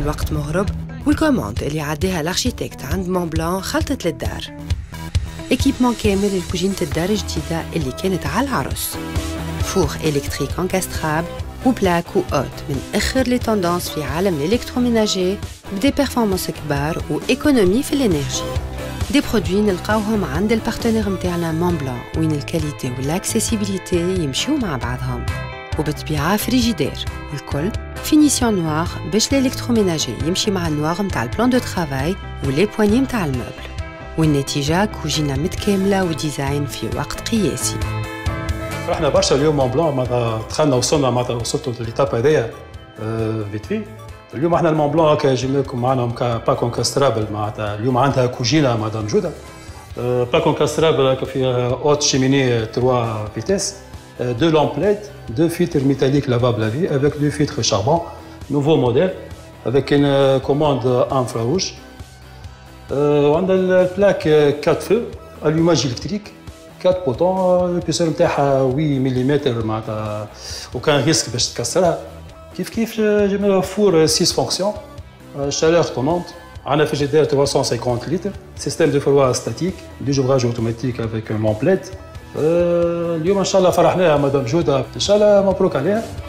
الوقت مهرب والكوموند اللي عديها الارشيتكت عند مون بلان خلطت للدار. إكيبمون كامل لكوجينة الدار الجديدة اللي كانت على العرس. فور إلكتريك انكاسترابل وبلاك وأوت من آخر لي توندونس في عالم الإلكتروميناجي بدي بيرفورمانس كبار وإيكونومي في الإنرجي. دي برودوي نلقاوهم عند البارتنير متاعنا مون بلان وين الكاليتي والاكسيسيبيليتي يمشيو مع بعضهم. وبالطبيعة فريجيدير والكل فينيسيون نوار باش الإلكتروميناجي يمشي مع النوار متاع البلان دو ترافاي ولي بواني متاع الموبل. والنتيجة كوجينة متكاملة وديزاين في وقت قياسي. رحنا برشا اليوم مون بلان معناتها دخلنا وصلتوا للإيتاب هذايا فيت في. اليوم احنا المون بلان هكا جينا لكم معنا باك انكاسترابل معناتها اليوم عندها كوجينة معناتها موجودة. باك انكاسترابل هكا فيها اوت شيميني 3 فيتيس، 2 lampes LED, 2 filtres métalliques lavables à vie avec 2 filtres charbon, nouveau modèle avec une commande infrarouge. On a la plaque 4 feux, allumage électrique, 4 boutons, l'épaisseur نتاعها 8 ملم معناتها وكان ريسك باش تكسرها. كيف جبنا فور 6 فونكسيون، chaleur tournante, عندنا frigidaire 350 litres, système de froid statique, déjouvrage automatique avec un lampe LED. اليوم ان شاء الله فرحناها مدام جوده ان شاء الله مبروك عليها.